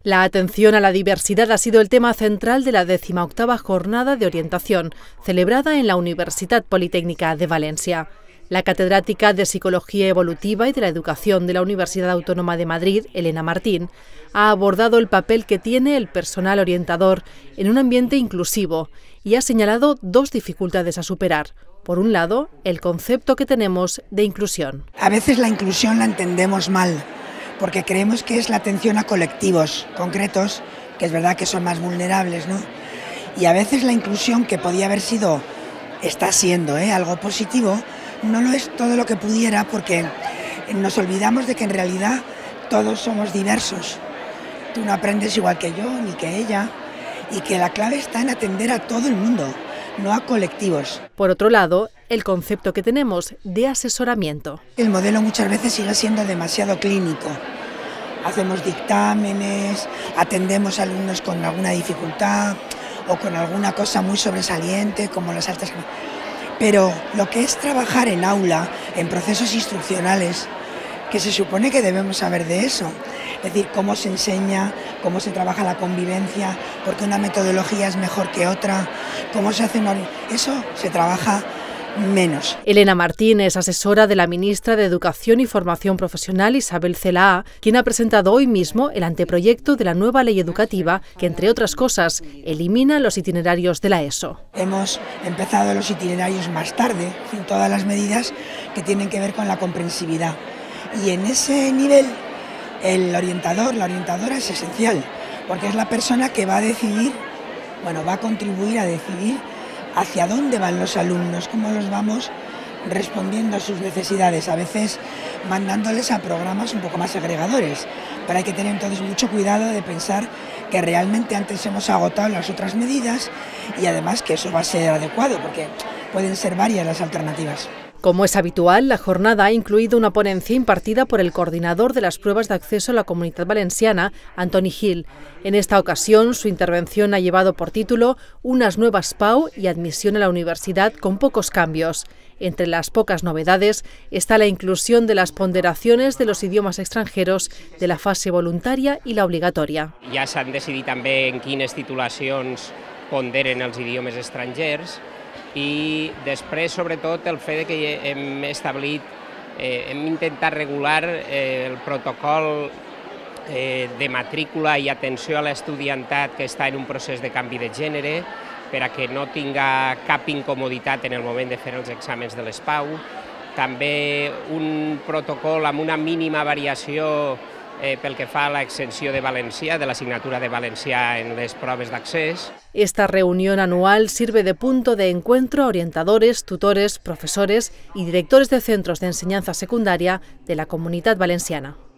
La atención a la diversidad ha sido el tema central de la 18ª Jornada de Orientación, celebrada en la Universitat Politécnica de Valencia. La catedrática de Psicología Evolutiva y de la Educación de la Universidad Autónoma de Madrid, Elena Martín, ha abordado el papel que tiene el personal orientador en un ambiente inclusivo y ha señalado dos dificultades a superar. Por un lado, el concepto que tenemos de inclusión. A veces la inclusión la entendemos mal, porque creemos que es la atención a colectivos concretos, que es verdad que son más vulnerables, ¿no? Y a veces la inclusión, que podía haber sido, está siendo algo positivo, no lo es todo lo que pudiera, porque nos olvidamos de que en realidad todos somos diversos. Tú no aprendes igual que yo, ni que ella, y que la clave está en atender a todo el mundo, no a colectivos. Por otro lado, el concepto que tenemos de asesoramiento. El modelo muchas veces sigue siendo demasiado clínico. Hacemos dictámenes, atendemos a alumnos con alguna dificultad o con alguna cosa muy sobresaliente, como las altas... Pero lo que es trabajar en aula, en procesos instruccionales, que se supone que debemos saber de eso, es decir, cómo se enseña, cómo se trabaja la convivencia, por qué una metodología es mejor que otra, cómo se hace una... Eso se trabaja menos. Elena Martín es asesora de la ministra de Educación y Formación Profesional, Isabel Celaá, quien ha presentado hoy mismo el anteproyecto de la nueva ley educativa que, entre otras cosas, elimina los itinerarios de la ESO. Hemos empezado los itinerarios más tarde, en fin, todas las medidas que tienen que ver con la comprensividad. Y en ese nivel, el orientador, la orientadora es esencial, porque es la persona que va a decidir, va a contribuir a decidir hacia dónde van los alumnos, cómo los vamos respondiendo a sus necesidades, a veces mandándoles a programas un poco más agregadores. Pero hay que tener entonces mucho cuidado de pensar que realmente antes hemos agotado las otras medidas y además que eso va a ser adecuado, porque pueden ser varias las alternativas. Como es habitual, la jornada ha incluido una ponencia impartida por el coordinador de las pruebas de acceso a la Comunitat Valenciana, Antoni Gil. En esta ocasión, su intervención ha llevado por título «Unas nuevas PAU y admisión a la universidad con pocos cambios». Entre las pocas novedades está la inclusión de las ponderaciones de los idiomas extranjeros de la fase voluntaria i la obligatòria. Ja s'han decidit també en quines titulacions ponderen els idiomes estrangers, i després, sobretot, el fet que hem establit, hem intentat regular el protocol de matrícula i atenció a l'estudiantat que està en un procés de canvi de gènere per a que no tinga cap incomoditat en el moment de fer els exàmens de les PAU. També un protocol amb una mínima variació pel que fa a la exenció de valencià, de la asignatura de valencià en les proves d'accés. Esta reunión anual sirve de punto de encuentro a orientadores, tutores, profesores y directores de centros de enseñanza secundaria de la Comunitat Valenciana.